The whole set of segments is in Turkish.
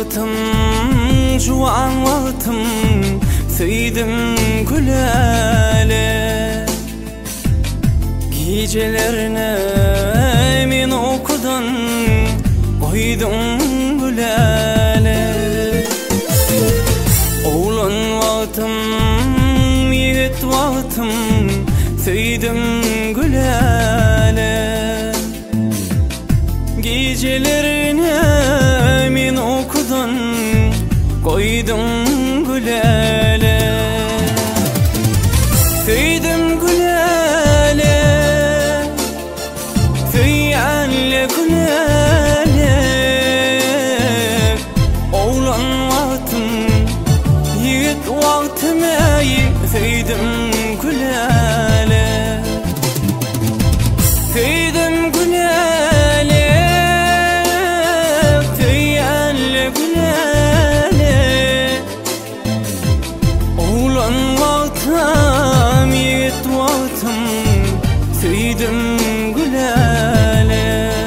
vaktim, juan vaktim, söydim gülele. Gecelerine min okudun, koydum gülele. Oğlan vaktim, yiğit vaktim, söydim gülele. Gecelerine min okudun, koydum gülele. Söydim gülele, söyyanle gülele. Oğlan vaktim, yiğit vaktim, söydim gülele. Söydim gülele, söyyanle gülele. Oğlan vaktim, yiğit vaktim, söydim gülele.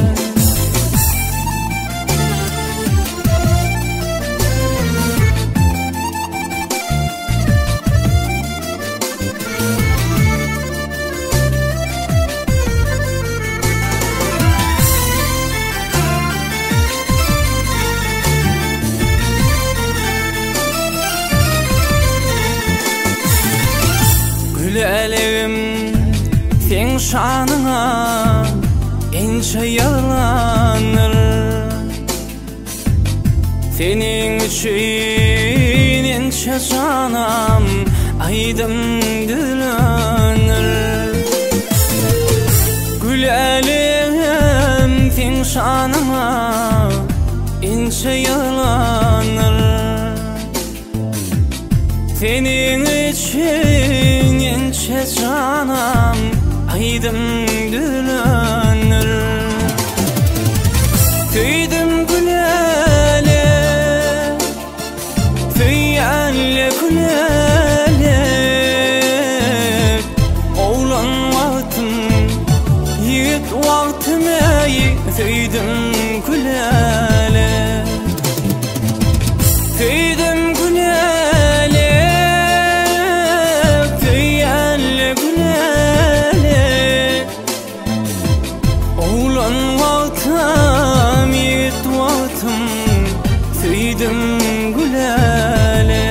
Gülelem sen şanına ince yalanır. Senin için ince canım aydım dilanır. Gülelem sen şanına ince yalanır. Senin için ince canım aydım dilanır. Söydim gülele, söyyanle gülele. Oğlan vaktim, yiğit vaktim, söydim gülele. Söydim gülele, söyyanle gülele. Oğlan vaktim, yiğit vaktim, söydim gülele.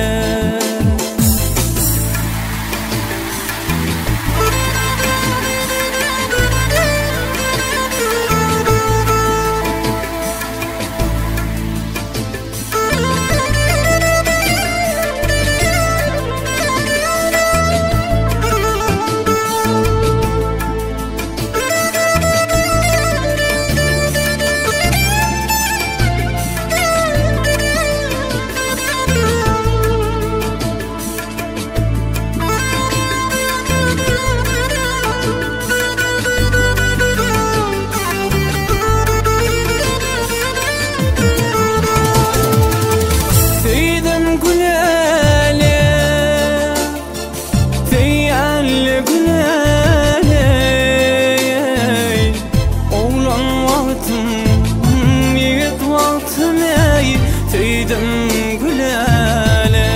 Söydim gülele,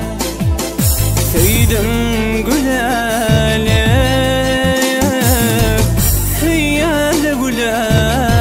söydim gülele, söyyanle gülele.